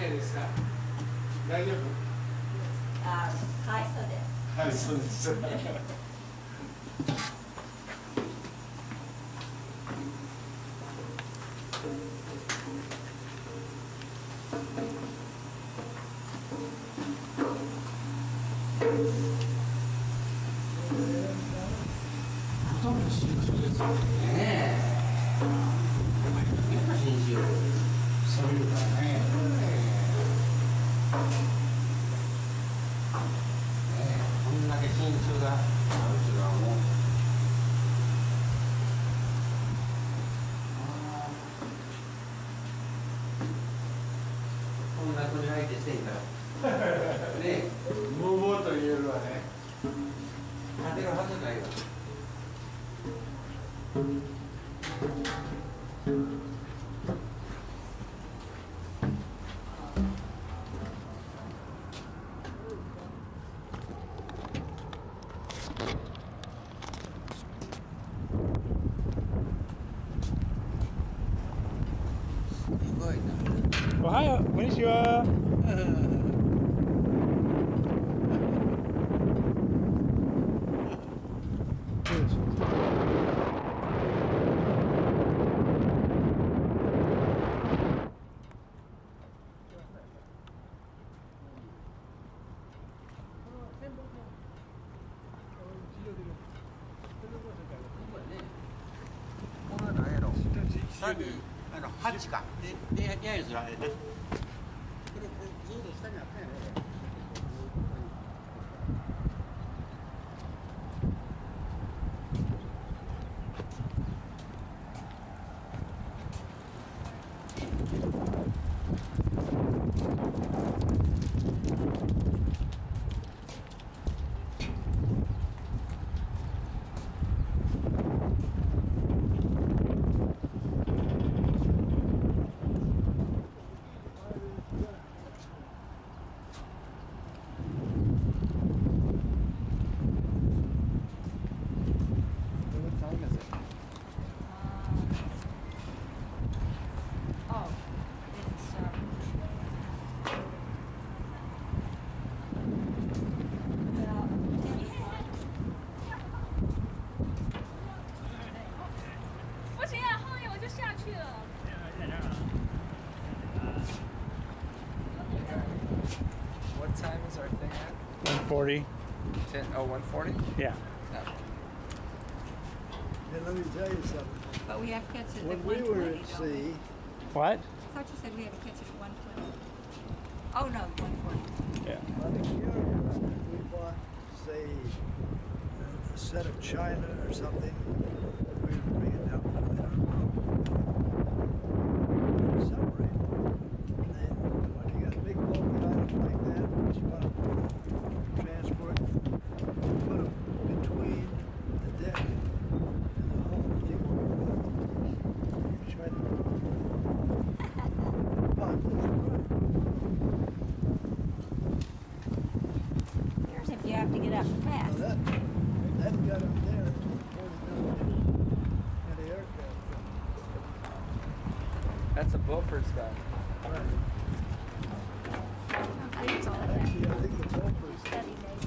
OK ですか？大丈夫？ はい、そうです。 はい、そうです。ほとんど真鍮ですよね。変な真鍮そういうからね。こんだけ真鍮があるっていうのはもう。こんな国相手してんからねえ無謀と言えるわね勝てるはずないわすごいな。おはよう、こんにちは。これ何やろ。8か。で、ややずられて。これずっと下にあったよね。 What time is our thing at? 140. 140? Yeah. No. And let me tell you something. But we have to catch it When at we 120, were at don't we? sea, What? I thought you said we had to catch it at 120. Oh, no, 140. Yeah. on the carrier, we bought, say, a set of china or something. We would bring it down on the submarine. And then when you got a big bulky item like that, which you want to transport, put them between the deck and the hull. You try to. But that's right. Here's if you have to get up fast. Now that got up there and reported down at the aircraft. That's a Bowfin stuff. I think it's all of that. Actually, I think the Bowfin Study maybe.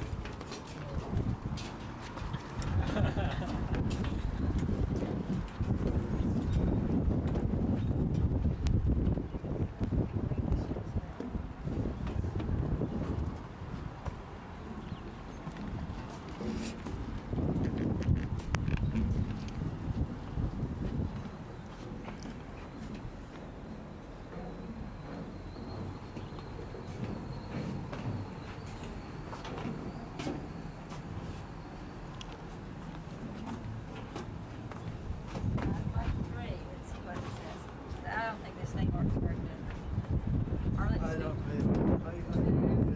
I don't think this thing works very good. Or let's I see. don't pay.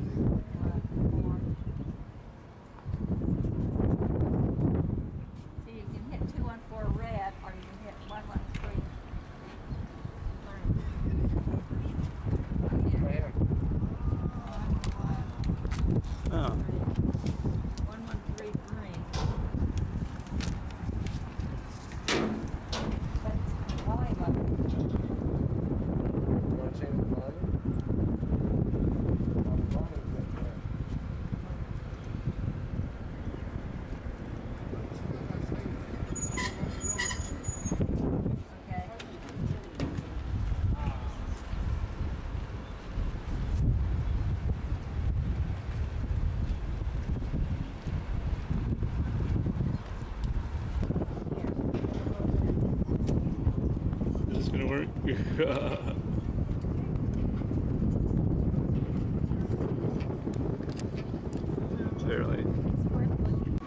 See, you can hit 214 red, or you can hit 113. Right Oh. 113 green. That's all I got. You want to change the volume? Literally. It's worth looking.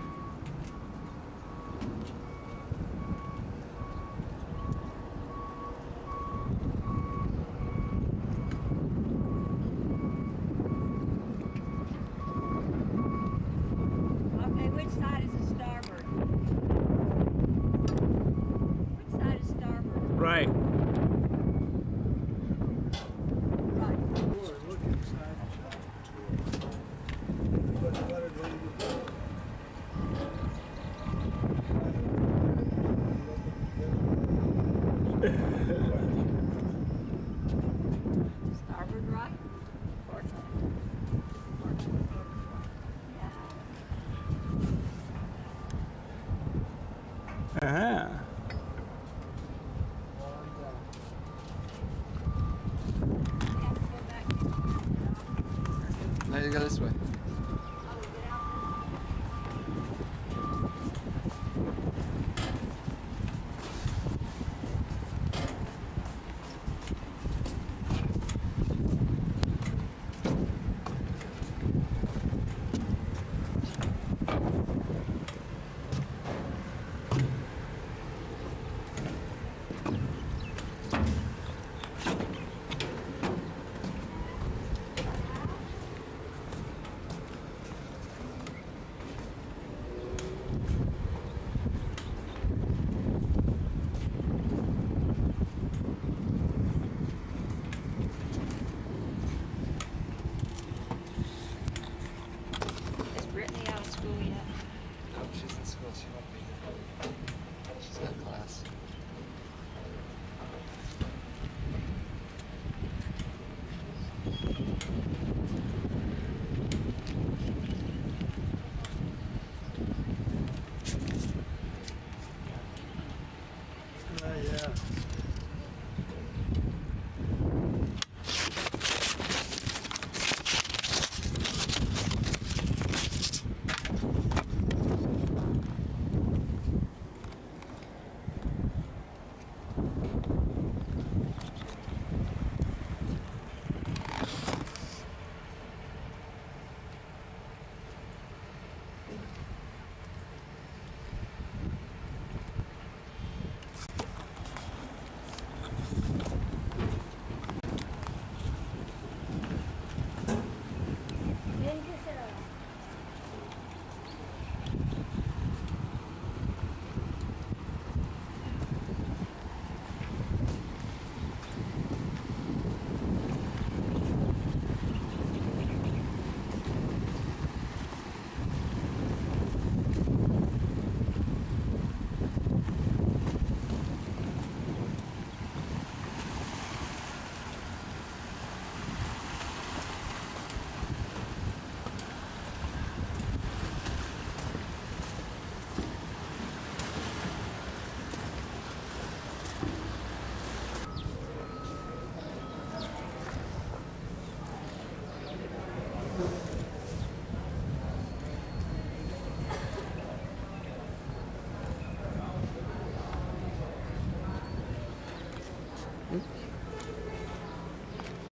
Okay, which side is the starboard? Which side is starboard? Right. Right. Or look inside the shop. But what are they Starboard right? Yeah. Uh-huh. We have to go back. Now you go this way. Oh, we get out. Is Brittany out of school yet? No, she's in school. She won't be here. She's got class. yeah. Hmm?